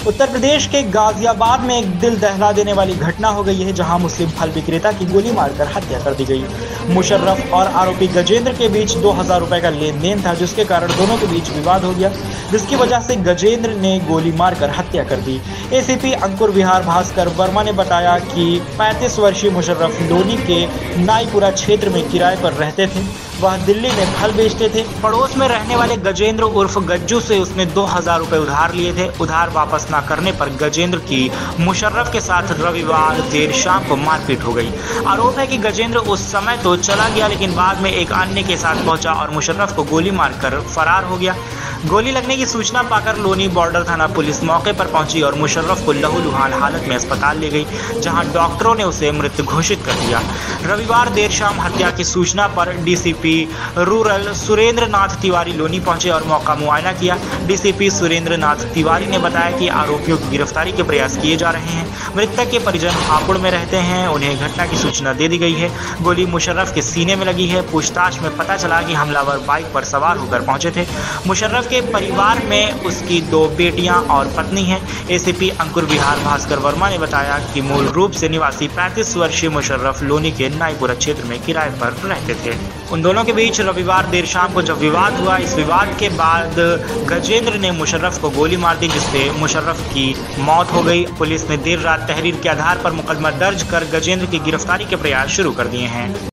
उत्तर प्रदेश के गाजियाबाद में एक दिल दहला देने वाली घटना हो गई है, जहां मुस्लिम फल विक्रेता की गोली मारकर हत्या कर दी गई। मुशर्रफ और आरोपी गजेंद्र के बीच 2000 रुपए का लेन देन था, जिसके कारण दोनों के बीच विवाद हो गया, जिसकी वजह से गजेंद्र ने गोली मारकर हत्या कर दी। एसीपी अंकुर विहार भास्कर वर्मा ने बताया कि 35 वर्षीय मुशर्रफ लोनी के नाईपुरा क्षेत्र में किराए पर रहते थे। वह दिल्ली में फल बेचते थे। पड़ोस में रहने वाले गजेंद्र उर्फ गज्जू से उसने 2000 रुपए उधार लिए थे। उधार वापस न करने पर गजेंद्र की मुशर्रफ के साथ रविवार देर शाम को मारपीट हो गई। आरोप है कि गजेंद्र उस समय तो चला गया, लेकिन बाद में एक अन्य के साथ पहुंचा और मुशर्रफ को गोली मारकर फरार हो गया। गोली लगने की सूचना पाकर लोनी बॉर्डर थाना पुलिस मौके पर पहुंची और मुशर्रफ को लहूलुहान हालत में अस्पताल ले गई, जहां डॉक्टरों ने उसे मृत घोषित कर दिया। रविवार देर शाम हत्या की सूचना पर डीसीपी रूरल सुरेंद्र नाथ तिवारी लोनी पहुंचे और मौका मुआयना किया। डीसीपी सुरेंद्र नाथ तिवारी ने बताया कि आरोपियों की गिरफ्तारी के प्रयास किए जा रहे हैं। मृतक के परिजन हापुड़ में रहते हैं, उन्हें घटना की सूचना दे दी गई है। गोली मुशर्रफ के सीने में लगी है। पूछताछ में पता चला कि हमलावर बाइक पर सवार होकर पहुंचे थे। मुशर्रफ के परिवार में उसकी 2 बेटियां और पत्नी हैं। एसीपी अंकुर विहार भास्कर वर्मा ने बताया कि मूल रूप से निवासी 35 वर्षीय मुशर्रफ लोनी के नाईपुरा क्षेत्र में किराए पर रहते थे। उन दोनों के बीच रविवार देर शाम को जब विवाद हुआ, इस विवाद के बाद गजेंद्र ने मुशर्रफ को गोली मार दी, जिससे मुशर्रफ की मौत हो गई। पुलिस ने देर रात तहरीर के आधार पर मुकदमा दर्ज कर गजेंद्र की गिरफ्तारी के प्रयास शुरू कर दिए हैं।